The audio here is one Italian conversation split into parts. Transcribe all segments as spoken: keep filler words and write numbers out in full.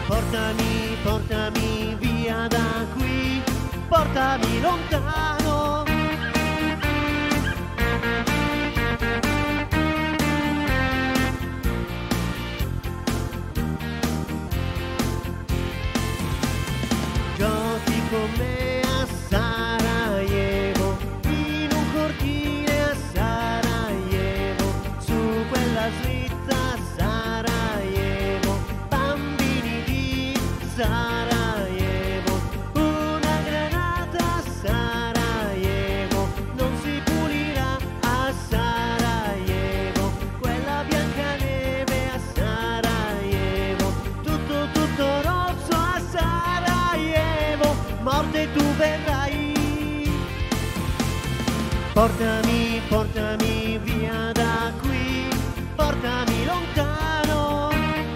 Portami, portami via da qui, portami lontano. Giochi con me a Sarajevo, in un cortile a Sarajevo, su quella slitta a Sarajevo, bambini di Sarajevo, una granata a Sarajevo, non si pulirà a Sarajevo, quella Biancaneve a Sarajevo, tutto tutto rosso a Sarajevo, morte tu verrai. Portami, portami via da qui, portami lontano.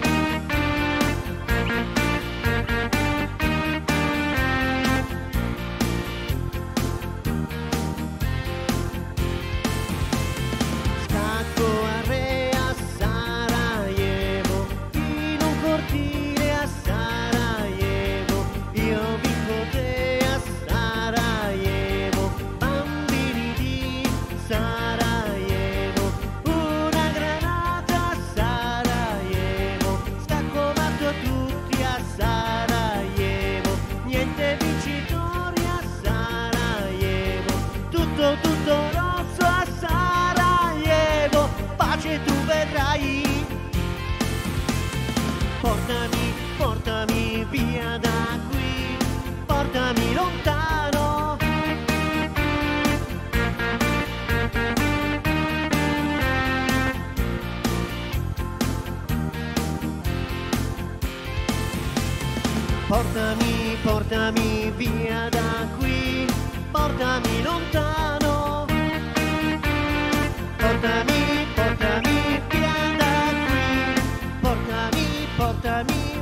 Scacco a re a Sarajevo, in un cortile a Sarajevo, io vinco te a Sarajevo, bambini di Sarajevo, una granata a Sarajevo, scacco matto a tutti a Sarajevo, niente vincitori a Sarajevo, tutto tutto rosso a Sarajevo, pace tu vedrai. Portami, portami via da qui, portami lontano. Portami, portami via da qui, portami lontano. Portami, portami via da qui, portami, portami